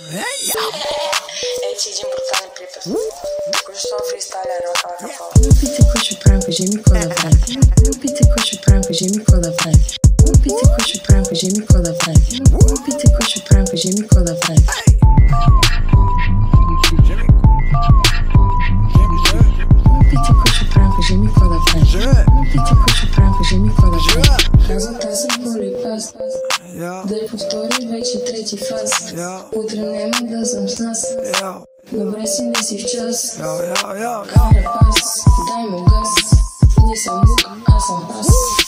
Ей, че един брутален припев. Току-що фристайлер от алкохол. Опите какво ще правим, кажи ми какво да правим. Опите какво ще правим, кажи ми какво да правим. Опите какво ще правим, кажи ми какво да правим. Опите какво ще правим, кажи ми какво да правим. Опите какво ще правим, кажи ми какво да правим. Опите какво ще правим, кажи ми какво да правим. Казват, аз съм полипас. Да повтори вече трети фаз. Утре няма да съм с нас. Добре си, не си в час. Каре пас, дай му газ. Не съм лук, аз съм пас.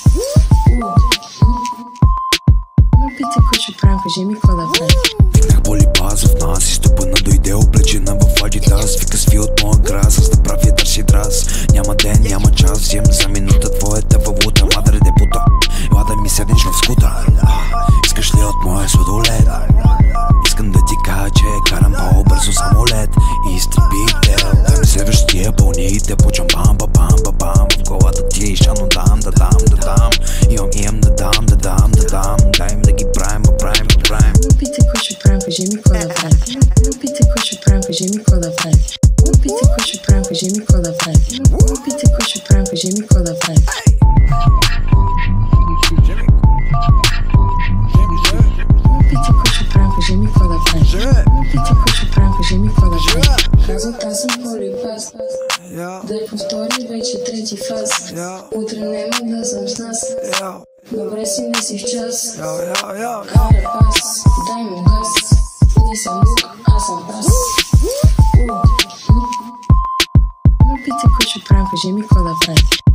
Опите какво ще правим, кажи ми какво да правим. Викнах полипас в нас и стопана дойде облечена в адидас. Вика сви от моя град, с да прави търси драз. Няма ден, няма час, взем за минута твоята валута. Мадре депута, ела да ми седнеш в скута. Искаш ли от моя сладолет? Искам да ти кажа, че карам по-бързо самолет и изтребител. Дай ми следващия пълните, почвам бам, бам, бам, бам. В главата ти е шано дам, да дам, да дам. Имам да дам, да дам, да дам. Дай ми да ги правим, правим, правим. Опите какво ще правим, кажи ми какво да правим. Опите какво ще правим, кажи ми какво да правим. Опите какво ще правим, кажи ми какво да правим. Опите какво ще правим, кажи ми какво да правим. Опите какво ще правим, кажи ми какво да правим. Опите какво ще правим, кажи ми какво да правим. Казват, аз съм полипас. Да повтори вече трети фаз. Утре няма да съм с нас. Добре си, не си в час. Каре пас, дай му газ. Не съм лук, аз съм пас. Опите какво ще правим, кажи ми какво да правим.